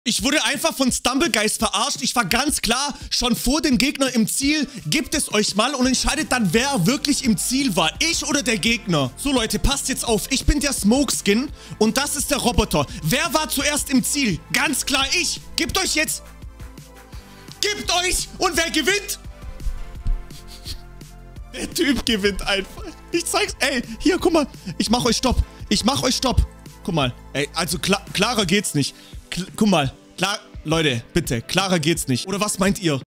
Ich wurde einfach von Stumblegeist verarscht. Ich war ganz klar, schon vor dem Gegner im Ziel. Gebt es euch mal und entscheidet dann, wer wirklich im Ziel war. Ich oder der Gegner. So, Leute, passt jetzt auf. Ich bin der Smokeskin und das ist der Roboter. Wer war zuerst im Ziel? Ganz klar ich. Gebt euch jetzt. Gebt euch. Und wer gewinnt? Der Typ gewinnt einfach. Ich zeig's. Ey, hier, guck mal. Ich mach euch Stopp. Ich mach euch Stopp. Guck mal. Ey, also klarer geht's nicht. Guck mal. Klar, Leute, bitte. Klarer geht's nicht. Oder was meint ihr?